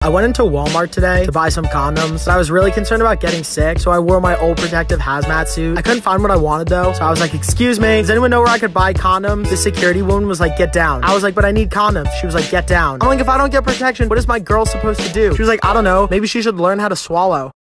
I went into Walmart today to buy some condoms, but I was really concerned about getting sick, so I wore my old protective hazmat suit. I couldn't find what I wanted though, so I was like, excuse me, does anyone know where I could buy condoms? The security woman was like, get down. I was like, but I need condoms. She was like, get down. I'm like, if I don't get protection, what is my girl supposed to do? She was like, I don't know, maybe she should learn how to swallow.